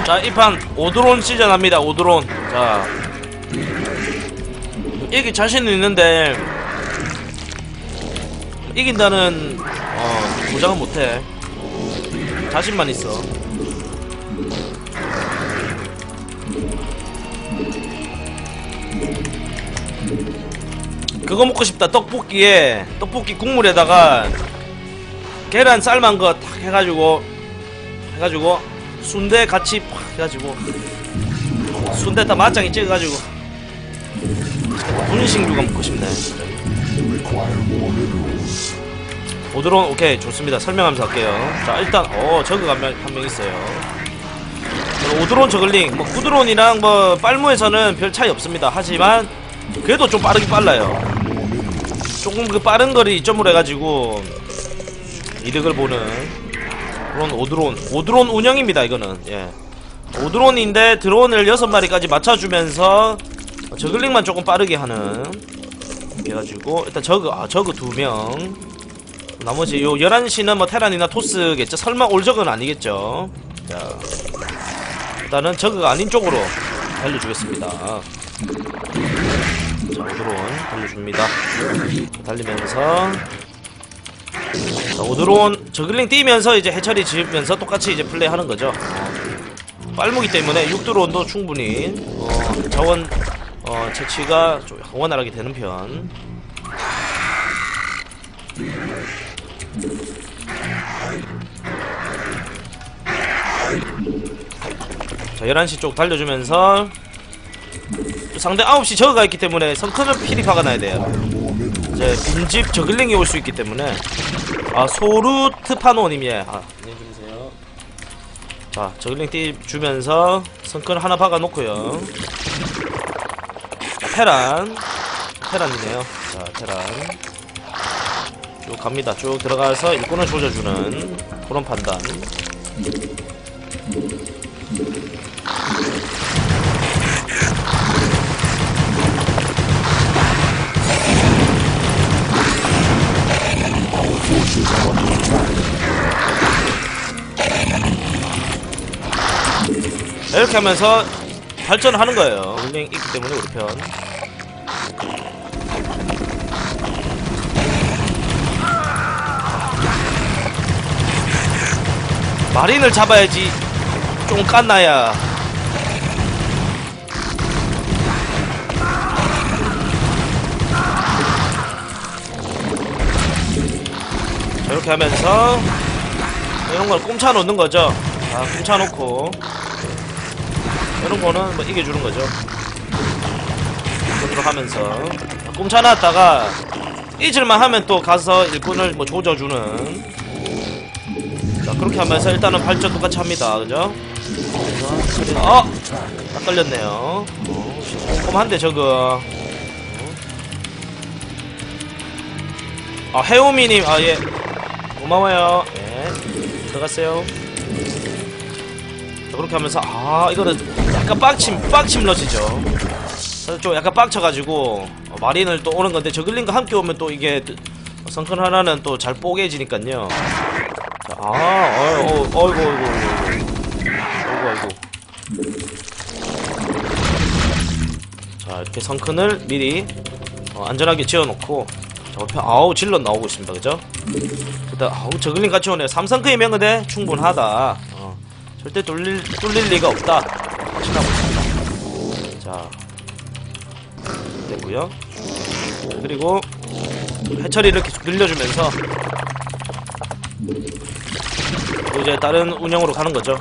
자, 이 판 오드론 시전합니다. 오드론. 자, 이기 자신은 있는데 이긴다는 보장은 못해. 자신만 있어. 그거 먹고 싶다. 떡볶이에 떡볶이 국물에다가 계란 삶은 거 탁 해가지고 순대 같이 팍 해가지고 순대에다 맛장이 찍어가지고 분식류가 먹고 싶네. 오드론 오케이 좋습니다. 설명하면서 할게요. 자, 일단 저그 한 명 있어요. 오드론 저글링 뭐 구드론이랑 뭐 빨무에서는 별 차이 없습니다. 하지만 그래도 좀 빠르긴 빨라요. 조금 그 빠른 거를 이점으로 해가지고 이득을 보는 그런 오드론 운영입니다. 이거는 예, 오드론인데 드론을 6마리까지 맞춰주면서 저글링만 조금 빠르게 하는 이렇게 해가지고 일단 저그 2명, 나머지 요 11시는 뭐 테란이나 토스겠죠. 설마 올저그는 아니겠죠. 자, 일단은 저그가 아닌 쪽으로 달려주겠습니다. 자, 오드론 달려줍니다. 달리면서 자, 오드론 저글링 뛰면서 이제 해처리 지으면서 똑같이 이제 플레이하는 거죠. 빨무기 때문에 6드론도 충분히 자원 채취가 좀 원활하게 되는 편. 자, 11시 쪽 달려주면서 상대 9시 저그가 있기 때문에 성큰을 필히 박아놔야 돼요. 이제 빈집 저글링이 올 수 있기 때문에. 소루트파노님이 안녕히 주무세요. 자, 저글링 띄주면서 성큰 하나 박아놓고요. 테란이네요. 자, 테란 쭉 갑니다. 쭉 들어가서 일꾼을 조져주는 그런 판단. 이렇게 하면서 발전을 하는 거예요. 운행 있기 때문에 우리 편. 마린을 잡아야지 좀 깐나야. 이렇게 하면서 이런 걸 꼼차 놓는 거죠. 꼼차 놓고 이런 거는 뭐 이겨주는 거죠. 이렇게 하면서 꼼차 놨다가 잊을만 하면 또 가서 일꾼을 뭐 조져주는. 자, 그렇게 하면서 일단은 발전 똑같이 합니다. 그죠? 딱 걸렸네요. 꼼꼼한데 저거. 해오미님 예, 고마워요. 예, 들어갔어요. 자, 그렇게 하면서 이거는 약간 빡침 러시죠. 좀 약간 빡쳐가지고 마린을 또 오는 건데 저글링과 함께 오면 또 이게 성큰 하나는 또 잘 뽀개지니까요. 자, 어이구. 자, 이렇게 성큰을 미리 안전하게 지어놓고. 자, 질럿 나오고 있습니다. 그죠? 일단 저글링 같이 오네요. 3성큰이면 근데 충분하다. 절대 뚫릴 리가 없다. 확신하고 있습니다. 자, 됐고요. 그리고 해처리를 계속 늘려주면서 이제 다른 운영으로 가는 거죠.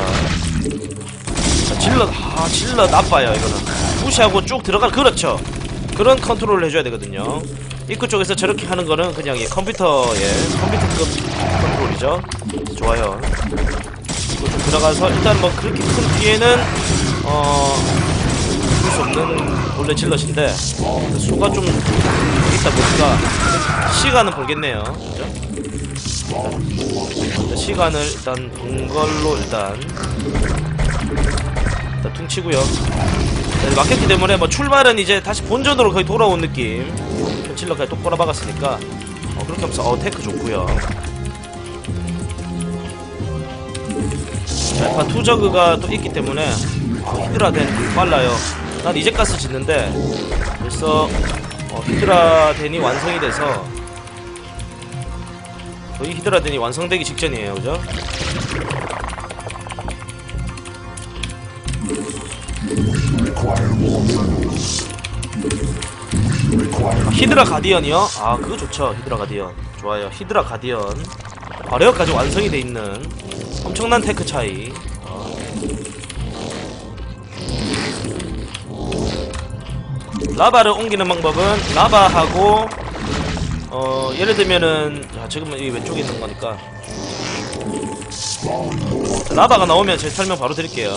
자, 질럿 나빠요. 이거는 무시하고 쭉 들어가. 그렇죠. 그런 컨트롤을 해줘야 되거든요. 입구 쪽에서 저렇게 하는 거는 그냥 컴퓨터급 컨트롤이죠. 좋아요. 입구 쪽 들어가서 일단 뭐 그렇게 큰 피해는 줄 수 없는 원래 질럿인데 수가 좀 있다 보니까 시간은 벌겠네요. 그죠? 시간을 일단 본 걸로 일단 퉁치고요. 막혔기 때문에 뭐 출발은 이제 다시 본전으로 거의 돌아온 느낌. 질럿까지 또 꼬라박았으니까 그렇게 하면서 테크 좋고요. 알파 2 저그가 또 있기 때문에 히드라덴 빨라요. 난 이제 가스 짓는데 벌써 히드라덴이 완성이 돼서 거의 히드라덴이 완성되기 직전이에요. 그죠? 히드라 가디언이요? 아 그거 좋죠. 히드라 가디언 좋아요. 히드라 가디언 바레어까지 완성이 돼 있는 엄청난 테크 차이. 라바를 옮기는 방법은 라바하고 예를 들면은 지금은 이 왼쪽에 있는 거니까 라바가 나오면 제 설명 바로 드릴게요.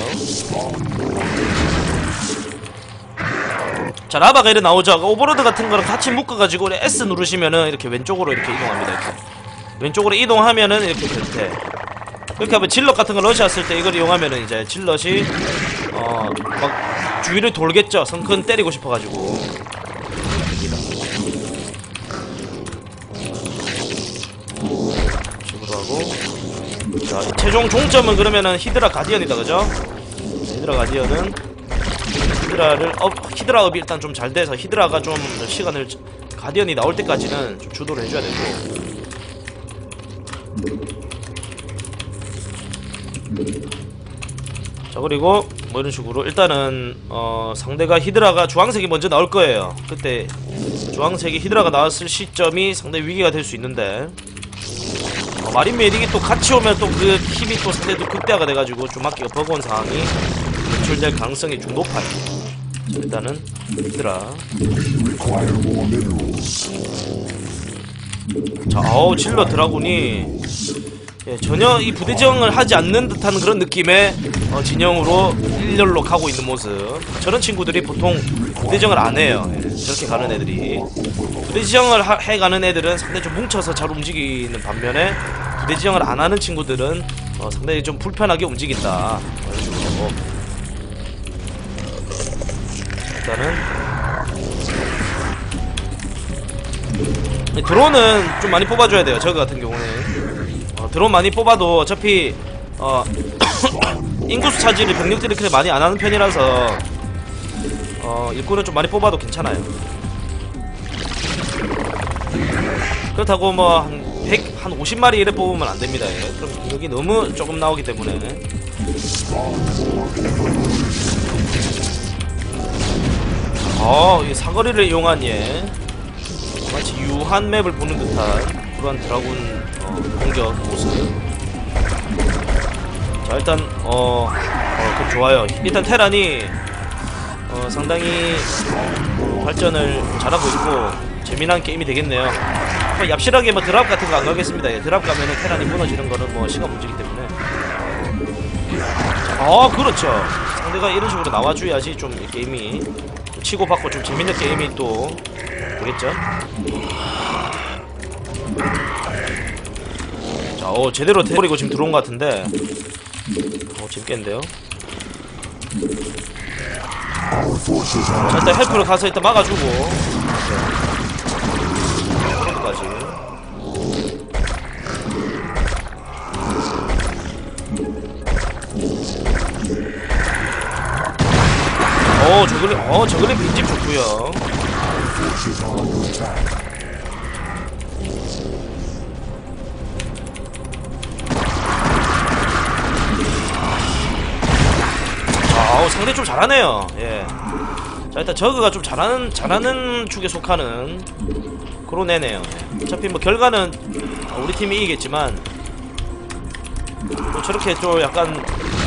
자 라바가 이렇게 나오죠. 오버로드 같은 거랑 같이 묶어가지고 S 누르시면은 이렇게 왼쪽으로 이렇게 이동합니다. 이렇게 왼쪽으로 이동하면은 이렇게 될 때 그렇게 하면 질럿 같은 거 러시았을 때 이걸 이용하면은 이제 질럿이 막 주위를 돌겠죠. 성큰 때리고 싶어가지고. 식으로 하고. 자 최종 종점은 그러면은 히드라 가디언이다 그죠? 히드라 가디언은 히드라업이 일단 좀 잘 돼서 히드라가 좀 시간을 가디언이 나올 때까지는 좀 주도를 해줘야 되고. 자 그리고 뭐 이런 식으로 일단은 상대가 히드라가 주황색이 먼저 나올 거예요. 그때 주황색이 히드라가 나왔을 시점이 상당히 위기가 될 수 있는데 마린 메딕이 또 같이 오면 또 그 힘이 또 상대도 극대화가 돼가지고 좀 맞기가 버거운 상황이 연출될 가능성이 좀 높아요. 자, 일단은 히드라. 자 질러 드라군이 전혀 이 부대정을 하지 않는 듯한 그런 느낌의 진영으로 일렬로 가고 있는 모습. 저런 친구들이 보통 부대정을 안 해요. 저렇게 가는 애들이 부대지정을 해가는 애들은 상당히 좀 뭉쳐서 잘 움직이는 반면에 부대지정을 안 하는 친구들은 상당히 좀 불편하게 움직인다. 일단은 드론은 좀 많이 뽑아줘야 돼요. 저거 같은 경우는 드론 많이 뽑아도 어차피 인구수 차지를 병력들이 그렇게 많이 안 하는 편이라서 일꾼은 좀 많이 뽑아도 괜찮아요. 그렇다고 뭐 한 50마리 이래 뽑으면 안 됩니다. 예. 그럼 병력이 너무 조금 나오기 때문에. 이 사거리를 이용한 마치 유한 맵을 보는 듯한 그러한 드라군 공격 모습. 자 일단 그럼 좋아요. 일단 테란이 상당히 발전을 잘하고 있고 재미난 게임이 되겠네요. 얍실하게 뭐 드랍 같은 거 안 가겠습니다. 드랍 가면은 테란이 무너지는 거는 뭐 시간 문제기 때문에. 그렇죠. 상대가 이런 식으로 나와줘야지 좀 이 게임이 치고 받고 좀 재밌는 게임이 또 되겠죠. 자, 제대로 버리고 지금 들어온 것 같은데. 재밌겠는데요. 자, 일단 헬프를 가서 일단 막아주고. 까지. 저글링 빈집 좋구요. 상대 좀 잘하네요. 예. 자 일단 저그가 좀 잘하는 축에 속하는 그런 애네요. 어차피 뭐 결과는 우리 팀이 이기겠지만 또 저렇게 좀 약간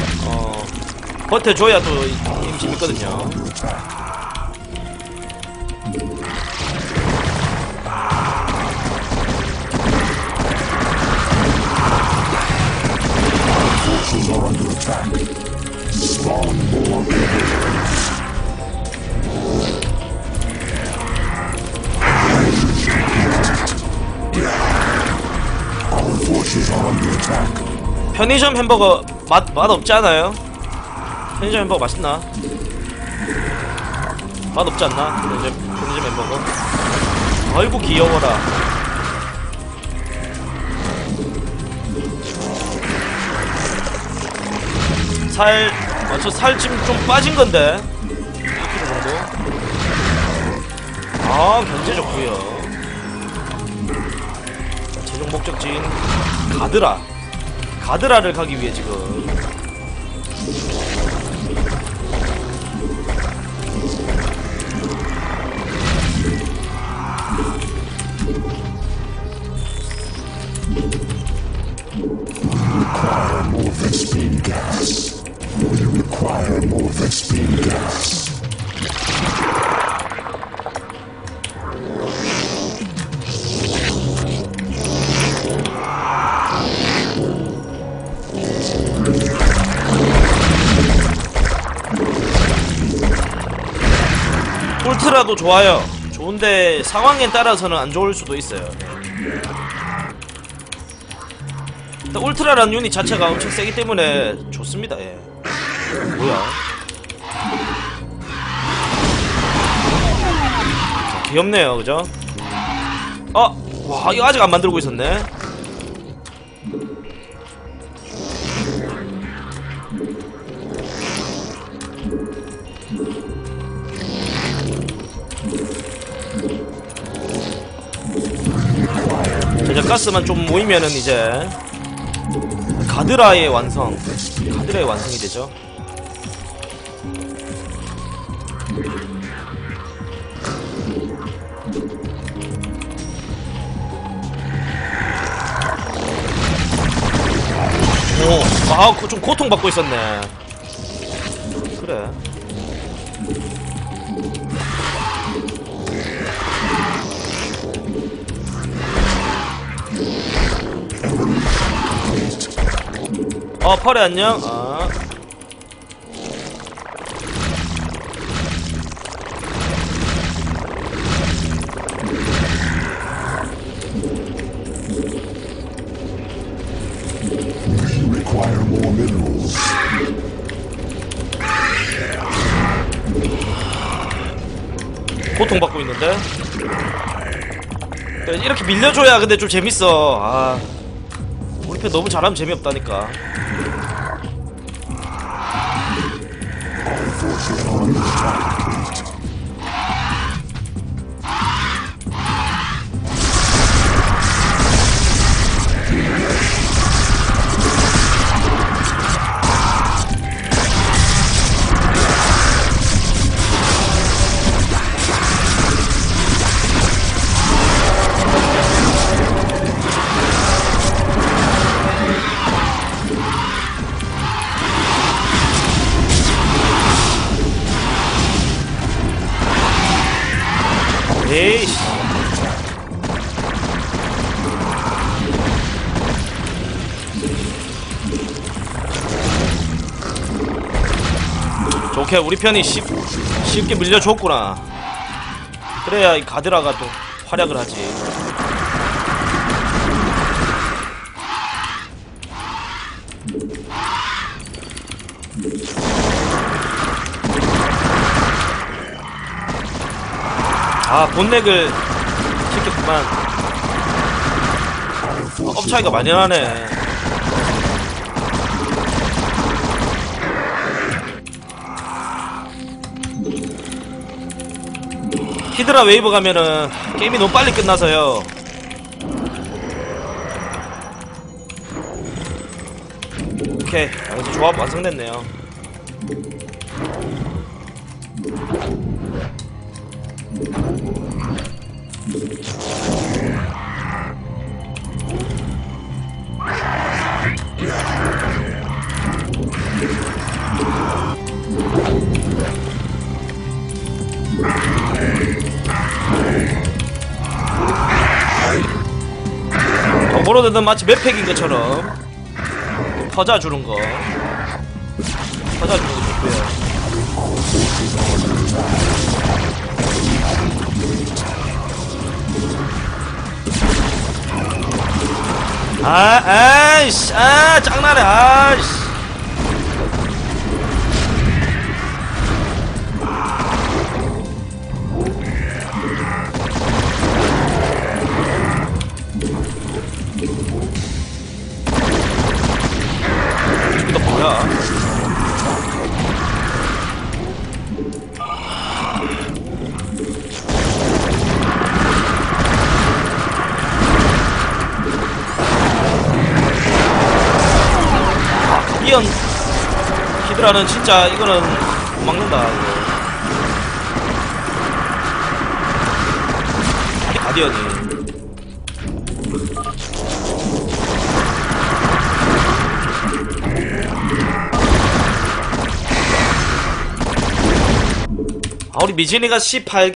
버텨줘야 또 게임 재밌거든요. 편의점 햄버거 맛 없지 않아요? 편의점 햄버거 맛있나? 맛 없지 않나? 편의점 햄버거. 아이고 귀여워라. 저 살 지금 좀 빠진 건데 1kg 정도. 아, 견제 좋고요. 최종 목적지인 가드라를 가기 위해 지금 울트라도 좋아요. 좋은데 상황에 따라서는 안 좋을 수도 있어요. 일단 울트라라는 유닛 자체가 엄청 세기 때문에 좋습니다. 예. 뭐야? 귀엽네요, 그죠? 와, 이거 아직 안 만들고 있었네. 이제 가스만 좀 모이면은 이제 가드라의 완성이 되죠. 좀 고통받고 있었네. 그래. 펄이 안녕. 고통받고 있는데. 이렇게 밀려줘야 근데 좀 재밌어. 우리 편 너무 잘하면 재미없다니까. 에이씨. 좋게 우리 편이 쉽게 밀려줬구나. 그래야 이 가드라가 또 활약을 하지. 본넥을 시켰구만. 업 차이가 많이 나네. 히드라 웨이브 가면은 게임이 너무 빨리 끝나서요. 오케이, 이제 조합 완성됐네요. 뭐로든 마치 맵팩인 것처럼 터져주는 거. 터져주는 거 좋고요. 아이씨, 짱나네. 아이씨. 이거 뭐야? 히드라는 진짜 이거는 못 막는다 이거. 가디언이 우리 미진이가 18